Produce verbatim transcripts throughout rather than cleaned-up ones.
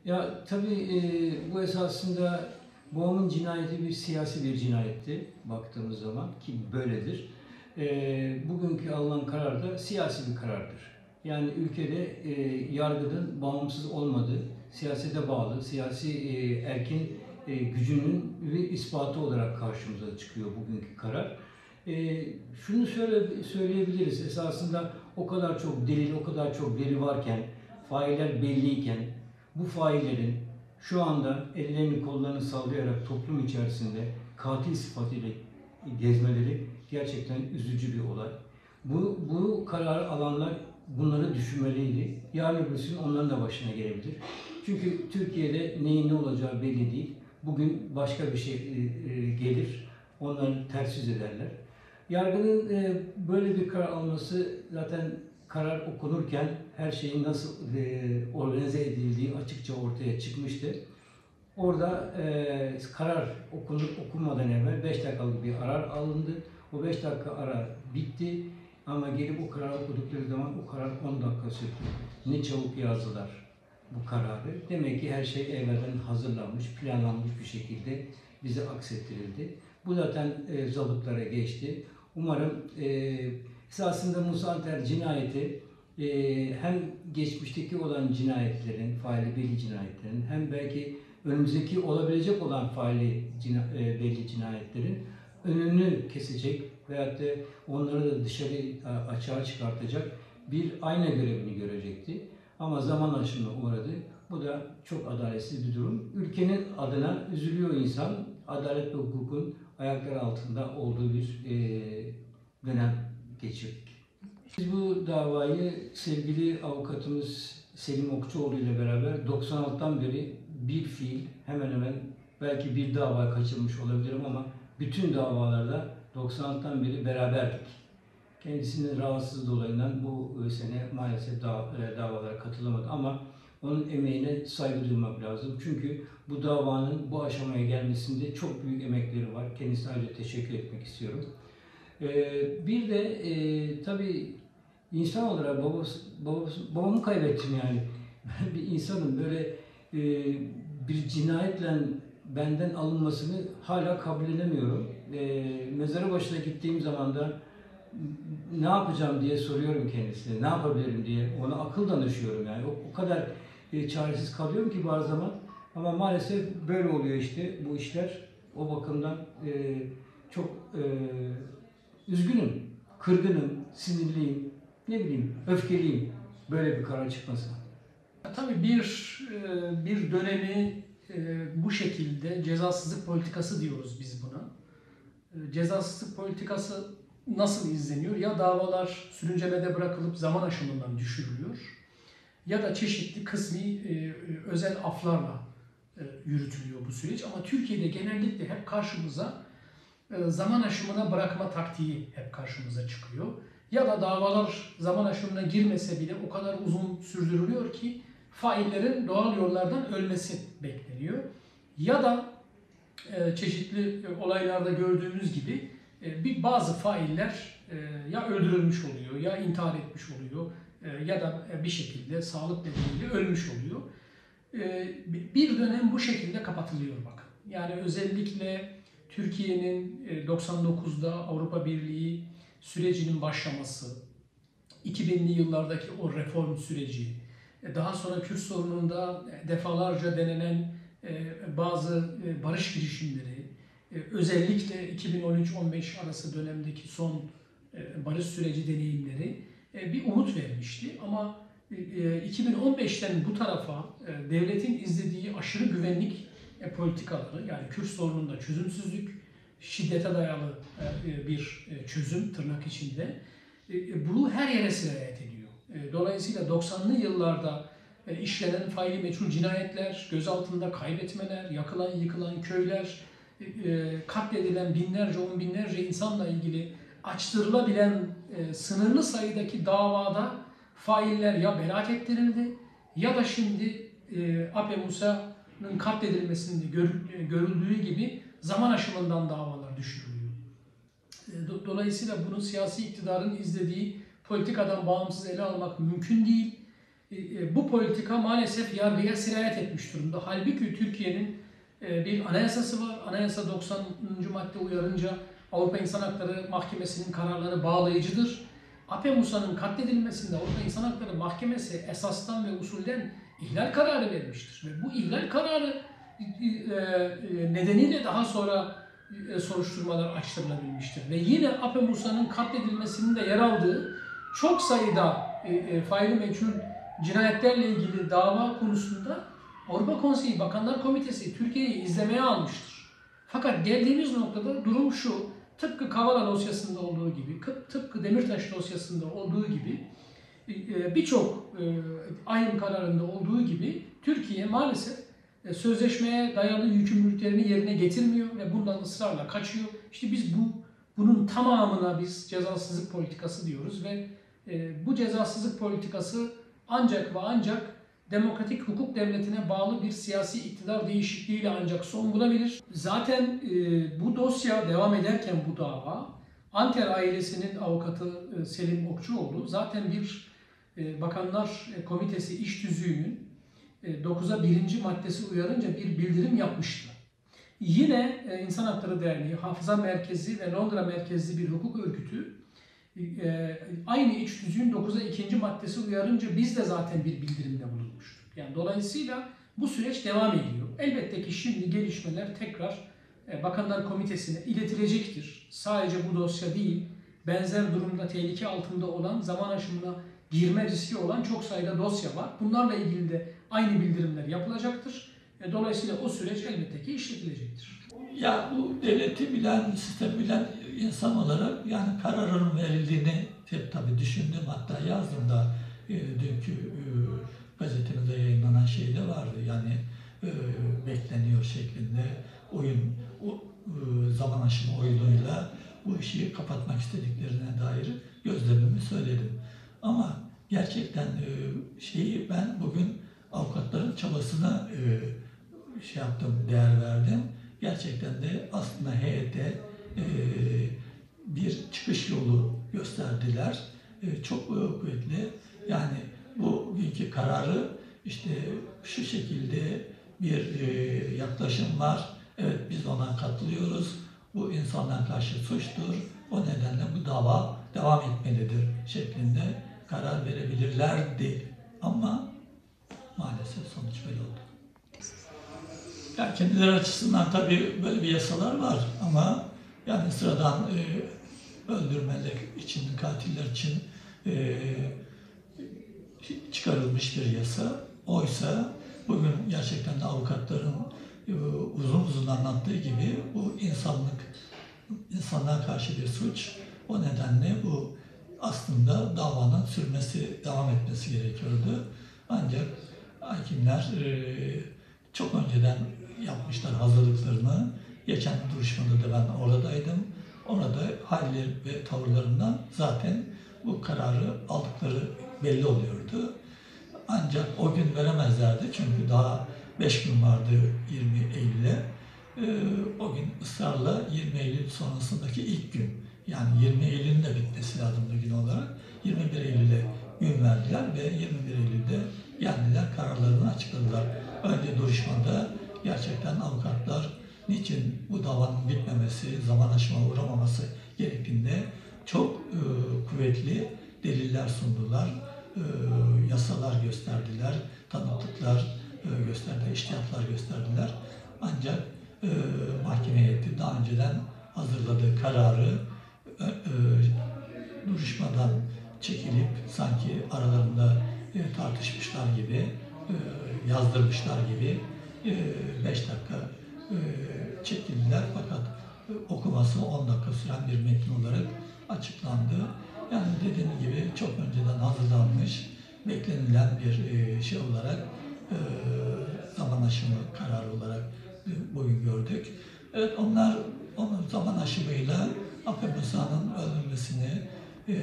Ya tabii e, bu esasında babamın cinayeti bir siyasi bir cinayetti baktığımız zaman ki böyledir. E, bugünkü alınan karar da siyasi bir karardır. Yani ülkede e, yargının bağımsız olmadığı, siyasete bağlı, siyasi e, erkin e, gücünün bir ispatı olarak karşımıza çıkıyor bugünkü karar. E, şunu söyle, söyleyebiliriz esasında o kadar çok delil, o kadar çok veri varken, failler belliyken, bu faillerin şu anda ellerini kollarını sallayarak toplum içerisinde katil sıfatıyla gezmeleri gerçekten üzücü bir olay. Bu, bu kararı alanlar bunları düşünmeliydi. Yarın öbür gün onların da başına gelebilir. Çünkü Türkiye'de neyin ne olacağı belli değil. Bugün başka bir şey e, gelir, onları ters yüz ederler. Yargının e, böyle bir karar alması zaten karar okunurken her şeyin nasıl e, organize edildiği açıkça ortaya çıkmıştı. Orada e, karar okunur, okunmadan evvel beş dakikalık bir arar alındı. O beş dakika ara bitti ama gelip o kararı okudukları zaman o karar on dakika sürdü. Ne çabuk yazdılar bu kararı. Demek ki her şey evvelden hazırlanmış, planlanmış bir şekilde bize aksettirildi. Bu zaten e, zabıtlara geçti. Umarım e, esasında Musa Anter cinayeti e, hem geçmişteki olan cinayetlerin, faili belli cinayetlerin hem belki önümüzdeki olabilecek olan faili cina, e, belli cinayetlerin önünü kesecek veyahut da onları da dışarı açığa çıkartacak bir ayna görevini görecekti. Ama zaman aşımına uğradı. Bu da çok adaletsiz bir durum. Ülkenin adına üzülüyor insan. Adalet ve hukukun ayakları altında olduğu bir e, dönem geçirdik. Biz bu davayı sevgili avukatımız Selim Okçuoğlu ile beraber doksan altıdan beri bir fiil hemen hemen belki bir dava kaçırmış olabilirim ama bütün davalarda doksan altıdan beri beraberdik. Kendisinin rahatsız dolayından bu sene maalesef davalara katılamadı ama onun emeğine saygı duymak lazım. Çünkü bu davanın bu aşamaya gelmesinde çok büyük emekleri var. Kendisine ayrıca teşekkür etmek istiyorum. Bir de e, tabii insan olarak babası, babası, babamı kaybettim yani. Ben bir insanım böyle e, bir cinayetle benden alınmasını hala kabul edemiyorum. E, mezarı başına gittiğim zaman da ne yapacağım diye soruyorum kendisine, ne yapabilirim diye ona akıl danışıyorum yani. O, o kadar e, çaresiz kalıyorum ki bazı zaman. Ama maalesef böyle oluyor işte bu işler. O bakımdan e, çok e, üzgünüm, kırgınım, sinirliyim, ne bileyim, öfkeliyim böyle bir karar çıkması. Tabii bir bir dönemi bu şekilde cezasızlık politikası diyoruz biz buna. Cezasızlık politikası nasıl izleniyor? Ya davalar sürüncemede bırakılıp zaman aşımından düşürülüyor ya da çeşitli kısmi özel aflarla yürütülüyor bu süreç. Ama Türkiye'de genellikle hep karşımıza zaman aşımına bırakma taktiği hep karşımıza çıkıyor. Ya da davalar zaman aşımına girmese bile o kadar uzun sürdürülüyor ki faillerin doğal yollardan ölmesi bekleniyor. Ya da e, çeşitli olaylarda gördüğümüz gibi e, bir bazı failler e, ya öldürülmüş oluyor, ya intihar etmiş oluyor e, ya da bir şekilde sağlık nedeniyle ölmüş oluyor. E, bir dönem bu şekilde kapatılıyor bakın. Yani özellikle Türkiye'nin doksan dokuzda Avrupa Birliği sürecinin başlaması, iki binli yıllardaki o reform süreci, daha sonra Kürt sorununda defalarca denenen bazı barış girişimleri, özellikle iki bin on üç on beş arası dönemdeki son barış süreci deneyimleri bir umut vermişti. Ama iki bin on beşten bu tarafa devletin izlediği aşırı güvenlik politikaları, yani Kürt sorununda çözümsüzlük, şiddete dayalı bir çözüm tırnak içinde, bunu her yere sirayet ediyor. Dolayısıyla doksanlı yıllarda işlenen faili meçhul cinayetler, gözaltında kaybetmeler, yakılan yıkılan köyler, katledilen binlerce, on binlerce insanla ilgili açtırılabilen sınırlı sayıdaki davada failler ya beraat ettirildi ya da şimdi Ape Musa'nın katledilmesinde görüldüğü gibi zaman aşımından davalar düşürülüyor. Dolayısıyla bunu siyasi iktidarın izlediği politikadan bağımsız ele almak mümkün değil. e, bu politika maalesef yargıya sirayet etmiş durumda. Halbuki Türkiye'nin e, bir anayasası var. Anayasa doksanıncı madde uyarınca Avrupa İnsan Hakları Mahkemesi'nin kararları bağlayıcıdır. Ape Musa'nın katledilmesinde Avrupa İnsan Hakları Mahkemesi esastan ve usulden ihlal kararı vermiştir. Ve bu ihlal kararı nedeniyle daha sonra soruşturmalar açtırılabilmiştir. Ve yine Ape Musa'nın katledilmesinin de yer aldığı çok sayıda faili meçhul cinayetlerle ilgili dava konusunda Avrupa Konseyi Bakanlar Komitesi Türkiye'yi izlemeye almıştır. Fakat geldiğimiz noktada durum şu, tıpkı Kavala dosyasında olduğu gibi, tıpkı Demirtaş dosyasında olduğu gibi, birçok ayyım kararında olduğu gibi Türkiye maalesef sözleşmeye dayalı yükümlülüklerini yerine getirmiyor ve bundan ısrarla kaçıyor. İşte biz bu bunun tamamına biz cezasızlık politikası diyoruz ve bu cezasızlık politikası ancak ve ancak demokratik hukuk devletine bağlı bir siyasi iktidar değişikliğiyle ancak son bulabilir. Zaten e, bu dosya devam ederken bu dava, Anter ailesinin avukatı e, Selim Okçuoğlu zaten bir e, Bakanlar Komitesi iş tüzüğünün e, dokuza birinci maddesi uyarınca bir bildirim yapmıştı. Yine e, İnsan Hakları Derneği, Hafıza Merkezi ve Londra merkezli bir hukuk örgütü e, aynı iç tüzüğün dokuza ikinci maddesi uyarınca biz de zaten bir bildirimde bulunmuştuk. Yani dolayısıyla bu süreç devam ediyor. Elbette ki şimdi gelişmeler tekrar e, Bakanlar Komitesi'ne iletilecektir. Sadece bu dosya değil, benzer durumda tehlike altında olan, zaman aşımına girme riski olan çok sayıda dosya var. Bunlarla ilgili de aynı bildirimler yapılacaktır. E, dolayısıyla o süreç elbette ki işletilecektir. Ya bu devleti bilen, sistemi bilen insan olarak yani kararın verildiğini hep tabii düşündüm. Hatta yazdım da e, dünkü e, gazetemizde yayınlanan şey de vardı. Yani e, bekleniyor şeklinde oyun, o, e, zaman aşımı oyunuyla bu işi kapatmak istediklerine dair gözlemimi söyledim. Ama gerçekten e, şeyi ben bugün avukatların çabasına e, şey yaptım, değer verdim. Gerçekten de aslında heyete e, bir çıkış yolu gösterdiler. E, çok e, kuvvetli. Yani bugünkü kararı işte şu şekilde bir e, yaklaşım var. Evet biz ona katılıyoruz. Bu insanlara karşı suçtur. O nedenle bu dava devam etmelidir şeklinde karar verebilirlerdi. Ama maalesef sonuç böyle oldu. Yani kendileri açısından tabii böyle bir yasalar var ama yani sıradan e, öldürmeler için, katiller için e, çıkarılmış bir yasa. Oysa bugün gerçekten de avukatların e, uzun uzun anlattığı gibi bu insanlık, insanlığa karşı bir suç. O nedenle bu aslında davanın sürmesi, devam etmesi gerekiyordu. Ancak hakimler e, çok önceden yapmışlar hazırlıklarını. Geçen duruşmada da ben oradaydım. Orada halleri ve tavırlarından zaten bu kararı aldıkları belli oluyordu. Ancak o gün veremezlerdi çünkü daha beş gün vardı yirmi Eylül'e. Ee, o gün ısrarla yirmi Eylül sonrasındaki ilk gün, yani yirmi Eylül'ün de bitmesi lazımdı gün olarak. yirmi bir Eylül'e gün verdiler ve yirmi bir Eylül'de geldiler, kararlarını açıkladılar. Önce duruşmada gerçekten avukatlar niçin bu davanın bitmemesi, zaman aşımına uğramaması gerektiğinde çok e, kuvvetli deliller sundular, e, yasalar gösterdiler, tanıklıklar e, gösterdiler, iştihatlar gösterdiler. Ancak e, mahkeme heyeti daha önceden hazırladığı kararı e, e, duruşmadan çekilip sanki aralarında e, tartışmışlar gibi, e, yazdırmışlar gibi beş dakika e, çekildiler fakat e, okuması on dakika süren bir metin olarak açıklandı. Yani dediğim gibi çok önceden hazırlanmış, beklenilen bir e, şey olarak e, zaman aşımı kararı olarak e, bugün gördük. Evet onlar onun zaman aşımıyla Ape Musa'nın öldürülmesini e,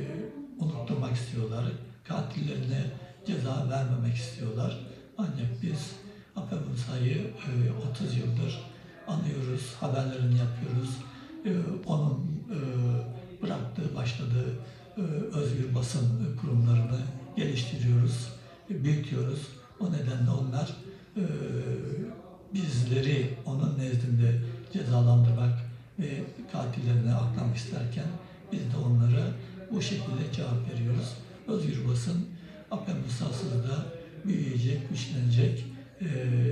unutturmak istiyorlar. Katillerine ceza vermemek istiyorlar. Ancak biz Ape Musa'yı e, otuz yıldır anıyoruz, haberlerini yapıyoruz. E, onun e, bıraktığı, başladığı e, özgür basın kurumlarını geliştiriyoruz. büyütüyoruz. O nedenle onlar e, bizleri onun nezdinde cezalandırmak ve katillerine aklamak isterken biz de onlara bu şekilde cevap veriyoruz. Özgür basın Apem Musa'sız da büyüyecek, güçlenecek, e,